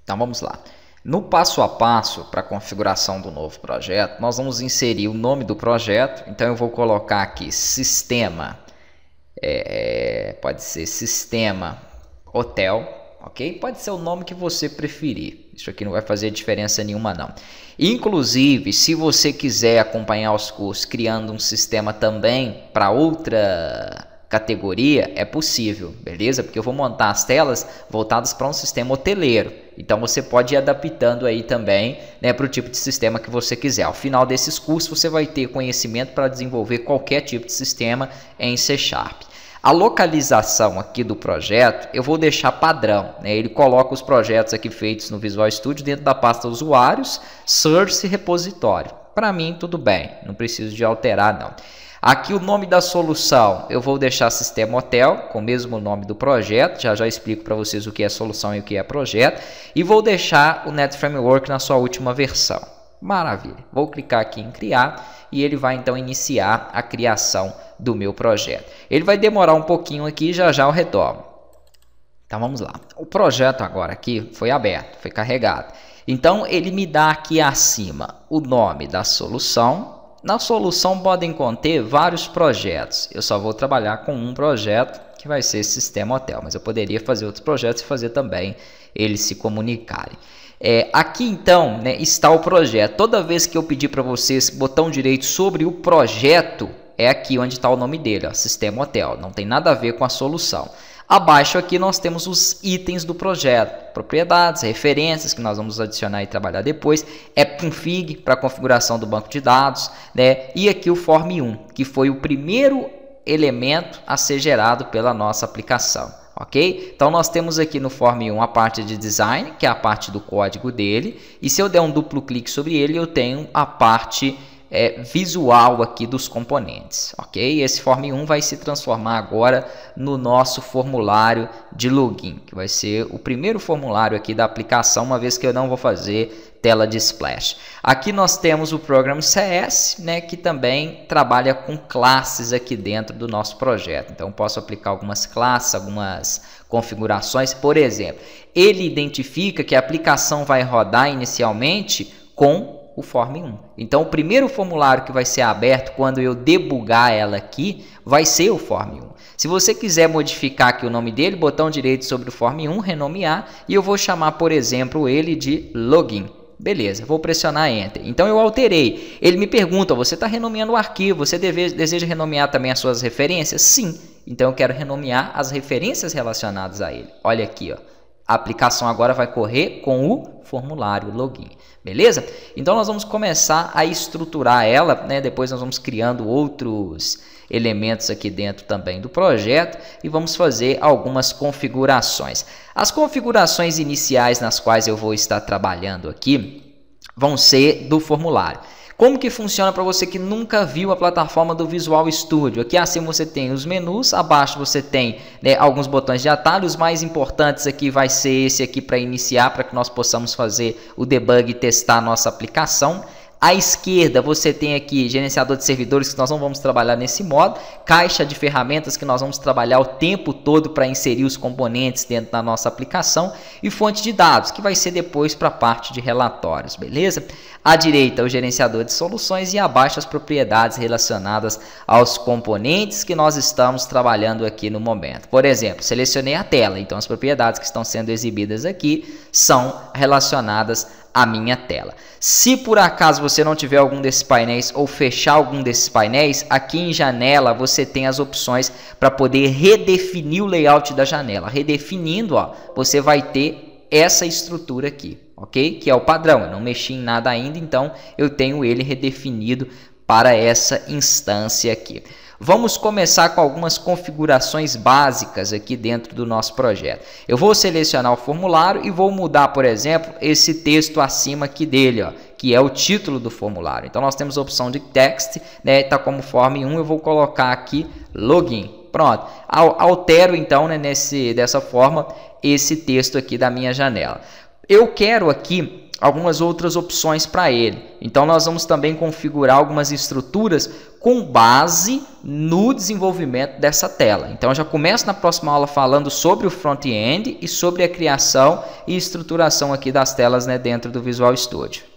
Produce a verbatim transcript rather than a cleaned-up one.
Então vamos lá. No passo a passo para a configuração do novo projeto, nós vamos inserir o nome do projeto. Então eu vou colocar aqui sistema, é, pode ser sistema hotel, ok? Pode ser o nome que você preferir. Isso aqui não vai fazer diferença nenhuma não. Inclusive, se você quiser acompanhar os cursos criando um sistema também para outra categoria, é possível, beleza? Porque eu vou montar as telas voltadas para um sistema hoteleiro. Então você pode ir adaptando aí também, né, para o tipo de sistema que você quiser. Ao final desses cursos você vai ter conhecimento para desenvolver qualquer tipo de sistema em C Sharp. A localização aqui do projeto eu vou deixar padrão, né? Ele coloca os projetos aqui feitos no Visual Studio dentro da pasta usuários, source e repositório. Para mim tudo bem, não preciso de alterar não. Aqui o nome da solução eu vou deixar sistema hotel, com o mesmo nome do projeto, já já explico para vocês o que é solução e o que é projeto, e vou deixar o Net Framework na sua última versão. Maravilha, vou clicar aqui em criar e ele vai então iniciar a criação do meu projeto. Ele vai demorar um pouquinho aqui, já já eu retorno. Então vamos lá, o projeto agora aqui foi aberto, foi carregado. Então ele me dá aqui acima o nome da solução. Na solução podem conter vários projetos. Eu só vou trabalhar com um projeto que vai ser Sistema Hotel, mas eu poderia fazer outros projetos e fazer também eles se comunicarem. É, aqui então, né, está o projeto. Toda vez que eu pedir para vocês botão direito sobre o projeto, é aqui onde está o nome dele, ó, Sistema Hotel. Não tem nada a ver com a solução. Abaixo aqui nós temos os itens do projeto, propriedades, referências que nós vamos adicionar e trabalhar depois, app-config para configuração do banco de dados, né? E aqui o form um, que foi o primeiro elemento a ser gerado pela nossa aplicação, ok? Então nós temos aqui no form um a parte de design, que é a parte do código dele, e se eu der um duplo clique sobre ele, eu tenho a parte É, visual aqui dos componentes, ok? Esse form um vai se transformar agora no nosso formulário de login, que vai ser o primeiro formulário aqui da aplicação, uma vez que eu não vou fazer tela de splash. Aqui nós temos o Program C S, né, que também trabalha com classes aqui dentro do nosso projeto. Então posso aplicar algumas classes, algumas configurações. Por exemplo, ele identifica que a aplicação vai rodar inicialmente com o form um. Então o primeiro formulário que vai ser aberto quando eu debugar ela aqui vai ser o form um. Se você quiser modificar aqui o nome dele, botão direito sobre o form um, renomear, e eu vou chamar, por exemplo, ele de login. Beleza, vou pressionar Enter. Então eu alterei. Ele me pergunta, você está renomeando o arquivo, você deve, deseja renomear também as suas referências? Sim. Então eu quero renomear as referências relacionadas a ele. Olha aqui, ó. A aplicação agora vai correr com o formulário login, beleza? Então nós vamos começar a estruturar ela, né? Depois nós vamos criando outros elementos aqui dentro também do projeto e vamos fazer algumas configurações. As configurações iniciais nas quais eu vou estar trabalhando aqui vão ser do formulário. Como que funciona para você que nunca viu a plataforma do Visual Studio? Aqui acima você tem os menus, abaixo você tem, né, alguns botões de atalho. Os mais importantes aqui vai ser esse aqui para iniciar, para que nós possamos fazer o debug e testar a nossa aplicação. À esquerda você tem aqui gerenciador de servidores, que nós não vamos trabalhar nesse modo, caixa de ferramentas, que nós vamos trabalhar o tempo todo para inserir os componentes dentro da nossa aplicação, e fonte de dados, que vai ser depois para a parte de relatórios, beleza? À direita o gerenciador de soluções e abaixo as propriedades relacionadas aos componentes que nós estamos trabalhando aqui no momento. Por exemplo, selecionei a tela, então as propriedades que estão sendo exibidas aqui são relacionadas a minha tela. Se por acaso você não tiver algum desses painéis ou fechar algum desses painéis, aqui em janela você tem as opções para poder redefinir o layout da janela. Redefinindo, ó, você vai ter essa estrutura aqui, ok? Que é o padrão, eu não mexi em nada ainda, então eu tenho ele redefinido para essa instância aqui. Vamos começar com algumas configurações básicas aqui dentro do nosso projeto. Eu vou selecionar o formulário e vou mudar, por exemplo, esse texto acima aqui dele, ó, que é o título do formulário. Então nós temos a opção de text, né, tá como form um, eu vou colocar aqui login. Pronto, altero então, né, nesse, dessa forma esse texto aqui da minha janela. Eu quero aqui algumas outras opções para ele. Então nós vamos também configurar algumas estruturas com base no desenvolvimento dessa tela. Então eu já começo na próxima aula falando sobre o front-end e sobre a criação e estruturação aqui das telas, né, dentro do Visual Studio.